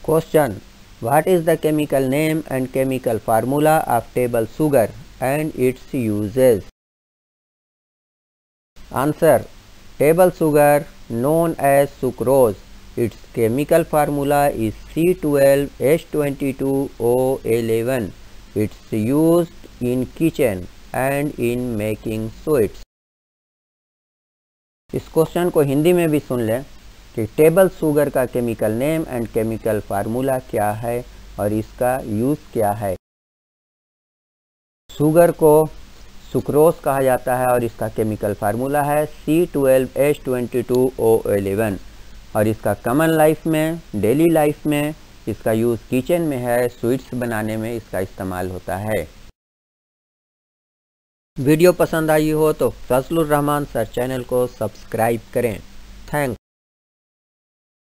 Question: What is the chemical name and chemical formula of table sugar and its uses? Answer: Table sugar, known as sucrose. Its chemical formula is C12H22O11. It's used in kitchen and in making sweets. इस question को हिंदी में भी सुन लें कि table sugar का chemical name and chemical formula क्या है और इसका यूज़ क्या है। शुगर को सुक्रोज कहा जाता है और इसका केमिकल फार्मूला है C12H22O11 और इसका कॉमन लाइफ में, डेली लाइफ में इसका यूज़ किचन में है, स्वीट्स बनाने में इसका इस्तेमाल होता है। वीडियो पसंद आई हो तो फजलुर रहमान सर चैनल को सब्सक्राइब करें। थैंक्स।